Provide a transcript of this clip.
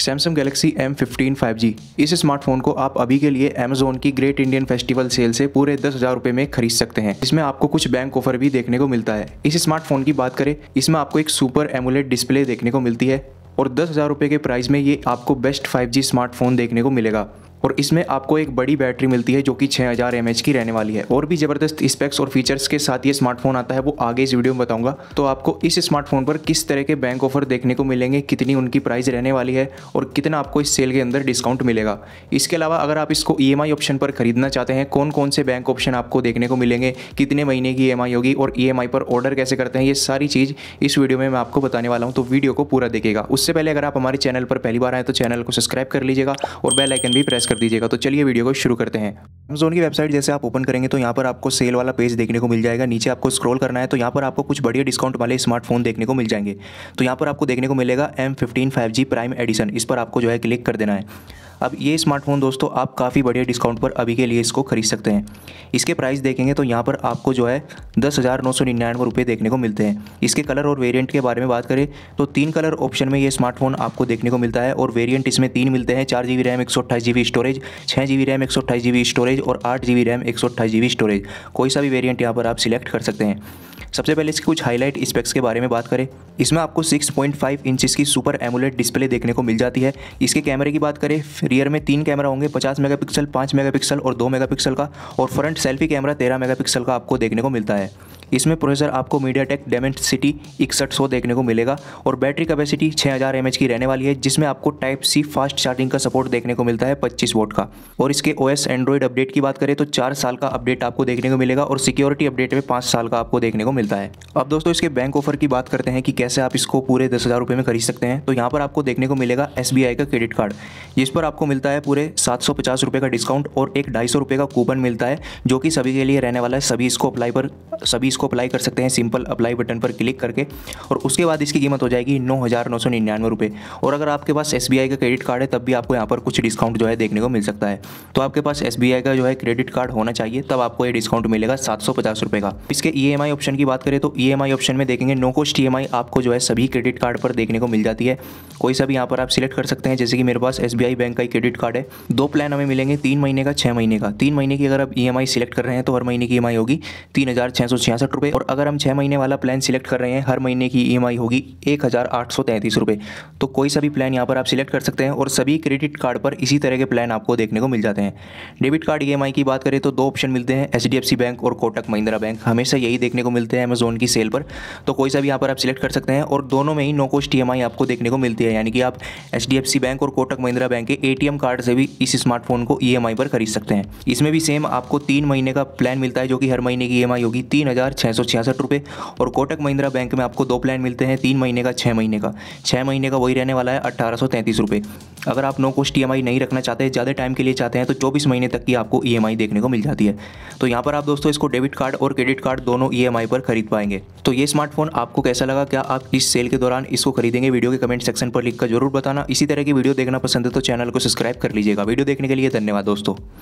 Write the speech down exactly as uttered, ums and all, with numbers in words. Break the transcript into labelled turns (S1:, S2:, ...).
S1: Samsung Galaxy M fifteen five G. इस smartphone को आप अभी के लिए अमेजोन की ग्रेट इंडियन फेस्टिवल सेल से पूरे दस हज़ार रुपये में खरीद सकते हैं। इसमें आपको कुछ बैंक ऑफर भी देखने को मिलता है। इस स्मार्टफोन की बात करें, इसमें आपको एक सुपर एमोलेड डिस्प्ले देखने को मिलती है और दस हज़ार रुपये के प्राइस में ये आपको बेस्ट फाइव जी स्मार्टफोन देखने को मिलेगा। और इसमें आपको एक बड़ी बैटरी मिलती है जो कि छः हज़ार एम एच की रहने वाली है। और भी ज़बरदस्त स्पेक्स और फीचर्स के साथ ये स्मार्टफोन आता है, वो आगे इस वीडियो में बताऊंगा। तो आपको इस स्मार्टफोन पर किस तरह के बैंक ऑफर देखने को मिलेंगे, कितनी उनकी प्राइस रहने वाली है और कितना आपको इस सेल के अंदर डिस्काउंट मिलेगा। इसके अलावा अगर आप इसको ई एम आई ऑप्शन पर खरीदना चाहते हैं, कौन कौन से बैंक ऑप्शन आपको देखने को मिलेंगे, कितने महीने की ई एम आई होगी और ई एम आई पर ऑर्डर कैसे करते हैं, ये सारी चीज़ इस वीडियो में मैं आपको बताने वाला हूँ। तो वीडियो को पूरा देखिएगा। उससे पहले अगर आप हमारे चैनल पर पहली बार आए तो चैनल को सब्सक्राइब कर लीजिएगा और बेल आइकन भी प्रेस कर दीजिएगा। तो चलिए वीडियो को शुरू करते हैं। अमेज़न की वेबसाइट जैसे आप ओपन करेंगे तो यहाँ पर आपको सेल वाला पेज देखने को मिल जाएगा। नीचे आपको स्क्रॉल करना है तो यहाँ पर आपको कुछ बढ़िया डिस्काउंट वाले स्मार्टफोन देखने को मिल जाएंगे। तो यहाँ पर आपको देखने को मिलेगा M fifteen five G prime edition. इस पर आपको जो है क्लिक कर देना है। अब ये स्मार्टफोन दोस्तों आप काफ़ी बढ़िया डिस्काउंट पर अभी के लिए इसको खरीद सकते हैं। इसके प्राइस देखेंगे तो यहाँ पर आपको जो है दस हज़ार नौ सौ निन्यानवे रुपये देखने को मिलते हैं। इसके कलर और वेरिएंट के बारे में बात करें तो तीन कलर ऑप्शन में ये स्मार्टफोन आपको देखने को मिलता है और वेरिएंट इसमें तीन मिलते हैं। चार जी बी रैम एक सौ अट्ठाईस जी बी स्टोरेज, छः जी बी रैम एक सौ अट्ठाईस जी बी स्टोरेज और आठ जी बी रैम एक सौ अट्ठाईस जी बी स्टोरेज। कोई सा भी वेरिएंट यहाँ पर आप सिलेक्ट कर सकते हैं। सबसे पहले इसके कुछ हाईलाइट स्पेक्स के बारे में बात करें, इसमें आपको सिक्स पॉइंट फाइव इंचेस की सुपर एमोलेड डिस्प्ले देखने को मिल जाती है। इसके कैमरे की बात करें, रियर में तीन कैमरा होंगे, पचास मेगापिक्सल, पाँच मेगापिक्सल और दो मेगापिक्सल का, और फ्रंट सेल्फी कैमरा तेरह मेगापिक्सल का आपको देखने को मिलता है। इसमें प्रोसेसर आपको मीडियाटेक डेमेंसिटी इकसठ सौ देखने को मिलेगा और बैटरी कैपेसिटी छः हज़ार एम एच की रहने वाली है, जिसमें आपको टाइप सी फास्ट चार्जिंग का सपोर्ट देखने को मिलता है पच्चीस वोट का। और इसके ओएस एंड्रॉइड अपडेट की बात करें तो चार साल का अपडेट आपको देखने को मिलेगा और सिक्योरिटी अपडेट में पाँच साल का आपको देखने को मिलता है। अब दोस्तों इसके बैंक ऑफर की बात करते हैं कि कैसे आप इसको पूरे दस हज़ार रुपये में खरीद सकते हैं। तो यहाँ पर आपको देखने को मिलेगा एस बी आई का क्रेडिट कार्ड, जिस पर आपको मिलता है पूरे सात सौ पचास रुपये का डिस्काउंट और एक ढाई सौ रुपये का कूपन मिलता है, जो कि सभी के लिए रहने वाला है। सभी इसको अप्लाई पर सभी इसको अप्लाई कर सकते हैं सिंपल अप्लाई बटन पर क्लिक करके। और उसके बाद इसकी कीमत हो जाएगी नौ हज़ार नौ सौ निन्यानवे रुपये। और अगर आपके पास एस बी आई का क्रेडिट कार्ड है तब भी आपको यहाँ पर कुछ डिस्काउंट जो है देखने को मिल सकता है। तो आपके पास एस बी आई का जो है क्रेडिट कार्ड होना चाहिए, तब आपको ये डिस्काउंट मिलेगा सात सौ पचास रुपये का। इसके ई एम आई ऑप्शन की बात करें तो ई एम आई ऑप्शन में देखेंगे no cost E M I आपको जो है सभी क्रेडिट कार्ड पर देखने को मिल जाती है। कोई सा भी यहाँ पर आप सिलेक्ट कर सकते हैं। जैसे कि मेरे पास एस बी आई बैंक का ही क्रेडिट कार्ड है। दो प्लान हमें मिलेंगे, तीन महीने का, छः महीने का। तीन महीने की अगर आप ई एम आई सिलेक्ट कर रहे हैं तो हर महीने की ई एम आई होगी तीन हज़ार छः सौ छियासठ रुपये। और अगर हम छः महीने वाला प्लान सिलेक्ट कर रहे हैं, हर महीने की ई एम आई होगी एक हज़ार आठ सौ तैंतीस रुपये। तो कोई सा भी प्लान यहाँ पर आप सिलेक्ट कर सकते हैं और सभी क्रेडिट कार्ड पर इसी तरह के प्लान आपको देखने को मिल जाते हैं। Debit card E M I की बात करें तो दो ऑप्शन मिलते हैं, H D F C bank और कोटक महिंद्रा बैंक। हमेशा यही देखने को मिलते हैं अमेज़न की सेल पर। तो कोई सा भी यहाँ पर आप सिलेक्ट कर सकते हैं और दोनों में ही no cost E M I आपको देखने को मिलती है। यानी कि आप H D F C bank और कोटक महिंद्रा बैंक के ए टी एम कार्ड से भी इस स्मार्टफोन को ई एम आई पर खरीद सकते हैं। इसमें भी सेम आपको तीन महीने का प्लान मिलता है, जो कि हर महीने की ई एम आई होगी तीन हज़ार छः सौ छियासठ रुपये। और कोटक महिंद्रा बैंक में आपको दो प्लान मिलते हैं, तीन महीने का, छः महीने का। छः महीने का वही रहने वाला है अट्ठारह सौ तैंतीस रुपये। अगर आप no cost E M I नहीं रखना चाहते, ज़्यादा टाइम के लिए चाहते हैं, तो चौबीस महीने तक की आपको ई एम आई देखने को मिल जाती है। तो यहाँ पर आप दोस्तों इसको डेबिट कार्ड और क्रेडिट कार्ड दोनों ई एम आई पर खरीद पाएंगे। तो ये स्मार्टफोन आपको कैसा लगा? क्या आप इस सेल के दौरान इसको खरीदेंगे? वीडियो के कमेंट सेक्शन पर लिखकर जरूर बताना। इसी तरह की वीडियो देखना पसंद है तो चैनल को सब्सक्राइब कर लीजिएगा। वीडियो देखने के लिए धन्यवाद दोस्तों।